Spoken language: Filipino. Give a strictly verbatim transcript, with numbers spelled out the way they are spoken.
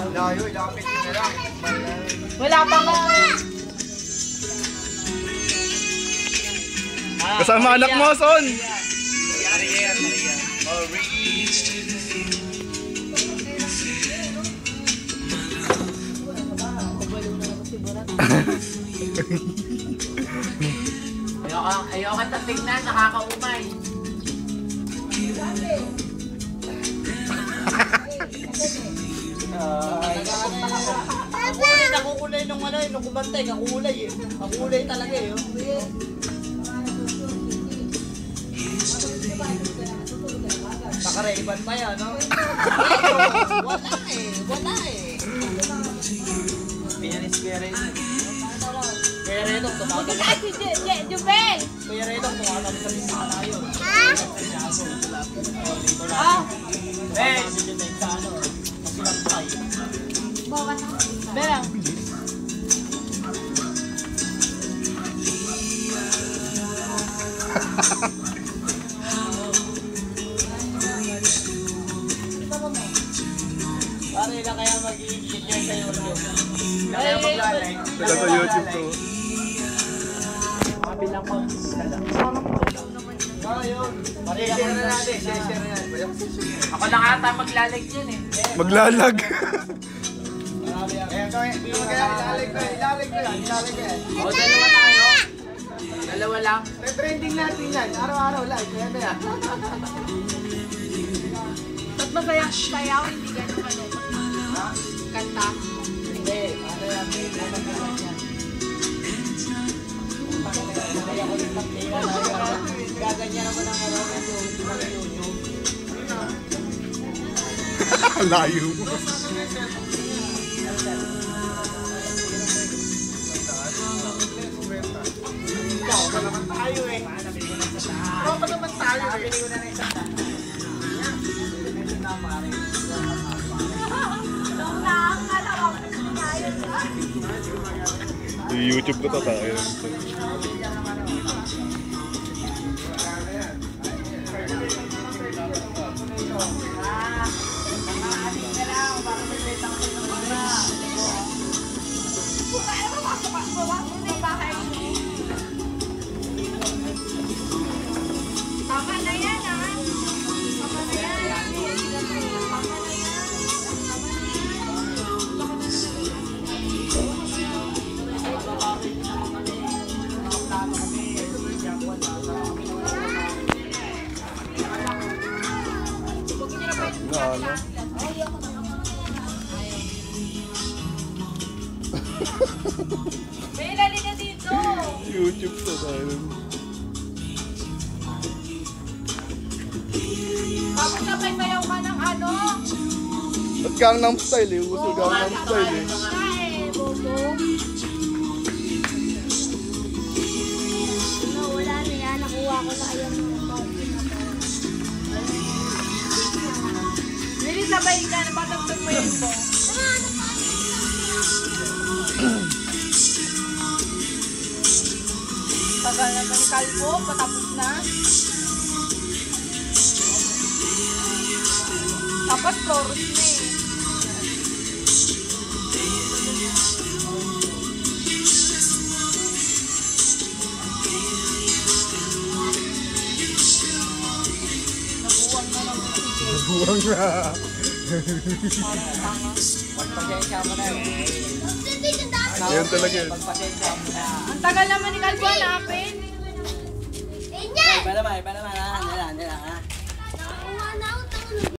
Layo, ilapit mo na lang. Wala pa nga. Kasama anak mo, Son! Ariel, Ariel. Oh, Ayoko, ayoko na tingnan, nakakaumay. Nakukulay, nakukulay nung ano, nung kumantay, nakukulay eh. Nakukulay talaga eh. Nakareiban pa yan, no? Wala eh, wala eh. Pinanis Kuya Redong. Kuya Redong, tumatang. Ay, si Jubel! Kuya Redong, tumatang sa lista ka tayo. Ha? Ah! Eh! Sa ano, masilampay. Bawas ako. Berang. Pare na kaya mag-i-hit nyo sa YouTube. Kaya maglalike. Ito sa YouTube to. Kabilang ko. Ah, yun. Share na natin, share na natin. Ako na ata maglalag yun eh. Maglalag. Ayan, so, ilalig ko yan, ilalig ko yan, ilalig ko yan. O, dalawa tayo. Dalawa lang. Trending natin yan, araw-araw live, kaya na yan. Ba't masaya sayaw? Hindi ganun ano. Kanta. Hindi, ano yan, may naman naman yan. Kaya ko yung pagkira na gaganyan naman ang araw ng YouTube. Layo mo. Tropa naman tayo eh. Tropa naman tayo eh. Pili ko na na isang daan. Nung lang, alam ko tayo. YouTube ko to tayo. Tama na yan, ha? Tama na yan. Tama na yan. Ano? May ilali na dito. YouTube to tayo. Tapos sabay sayaw ka ng ano? At Gangnam Style eh. Uso Gangnam Style eh. Ka eh, bobo. No, wala na yan. Nakuha ko na yung mountain na to. Hindi sabay ka na patagtag mo yun po. Tagal na ba ni Calvo? Patapos na. Tapos chorus na eh. Nabuwang na lang. Buwang na. Pagpasensya mo na eh. Ayun talaga yun. Pagpasensya mo na. Ang tagal naman ni Calvo hanapin. Iba naman, iba naman ha. Nila, nila ha.